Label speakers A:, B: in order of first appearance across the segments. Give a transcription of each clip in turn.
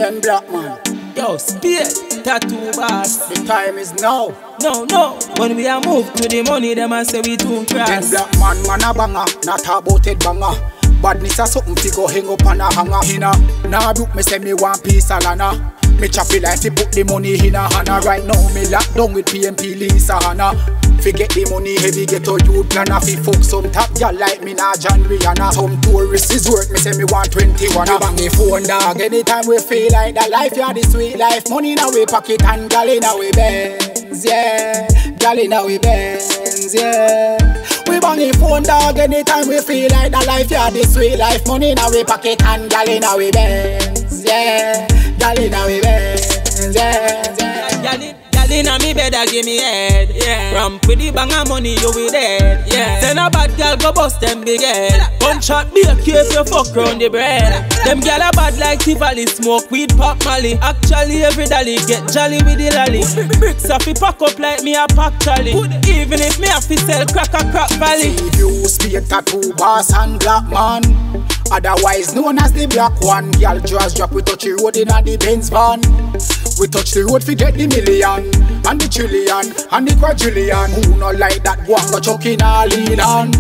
A: Ken Black man.
B: Yo, Speed, tattoo boss.
A: The time is now.
B: No. When we are moved to the money, them a say we too crass.
A: Ken Black man a banger, not about it banger. Badness a something fi go hang up on a hanger. Nah book me say me want piece of lana. Me chop it like fi put the money in a hana. Right now me locked down with PMP Lisa Hanna. Forget the money heavy, get a youth plan. Fi fuck some top girl like me nah John Rihanna. Some tourist is work, me say me want 21. Me bang the phone dog anytime we feel like the life, yeah the sweet life. Money in our pocket and gal in our Benz, yeah. Gal in our Benz, yeah. We bang the phone dog anytime we feel like the life, yeah the sweet life. Money in our pocket and gal in our Benz, yeah. Gal in our Benz, yeah. Girl inna me bed a give me head, yeah. Ramp with the bang of money you with dead, yeah. Send a bad girl go bust them big head. Gunshot be a case you fuck round the bread. Them girl a bad like Tivoli, smoke weed pop Molly. Actually every dolly get jolly with the lolly. Bricks off fi pack up like me a pack trolley. Even if me have to sell crack a crack valley. See you Speed tattoo boss and black man, otherwise known as the black one. Girl just drop we touch the road inna the Benz van. We touch the road fi get the million, and the trillion, and the quadrillion. Who not like that one go chucking all in on?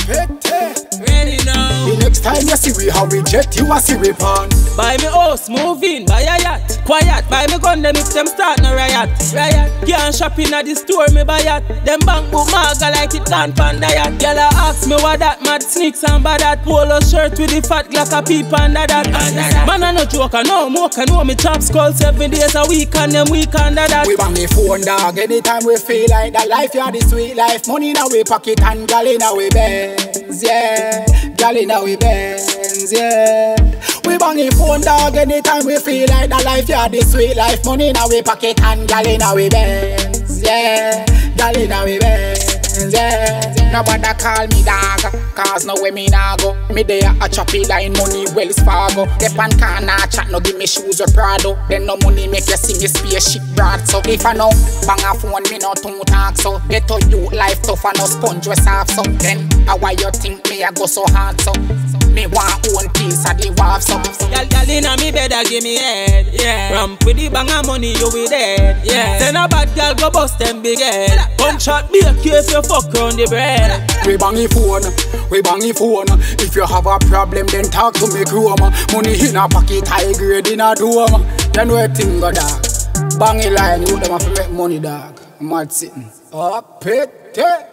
A: Ready now. The next time you see we how we jet, you a see we pan. Buy me house, move in, buy a yacht. Quiet, buy me gun them if them start no riot. Can't shop in at the store, me buy yacht. Them bank book marga like it can't pan diet. Girl a ask me what that mad sneaks and bad that polo shirt with the fat glock a peep under that. Man a no joker, no more can know me chop skull 7 days a week and them week under that. We bang the phone dog anytime we feel like the life, yeah the sweet life. Money in our pocket and gal in our Benz, yeah. Gal in our Benz, yeah. We bang the phone dog anytime we feel like the life, yeah the sweet life. Money in our pocket and gal in our Benz, yeah. Gal in our Benz, yeah. Nobody call me dog, cause no way me nah go. Me there a choppy line money Wells Fargo. Dep and corner chat no give me shoes or Prado. Then no money make you see me spaceship broad. So if I know bang a phone me no tongue talk. So get to you life tough and no sponge we soft. So then why you think me a go so hard so? Me want own piece of the wharf so. Y'all inna me bed a give me head, yeah. Ramp with the bang of money you with dead, yeah. Send a bad girl go bust them big head. Gunshot be a case you fuck round the bread. We bang the phone, we bang the phone. If you have a problem then talk to me chrome. Money in a pocket high grade in a dome. Then we think go dog. Bang the line you them have to make money dog. Mad sitting up it.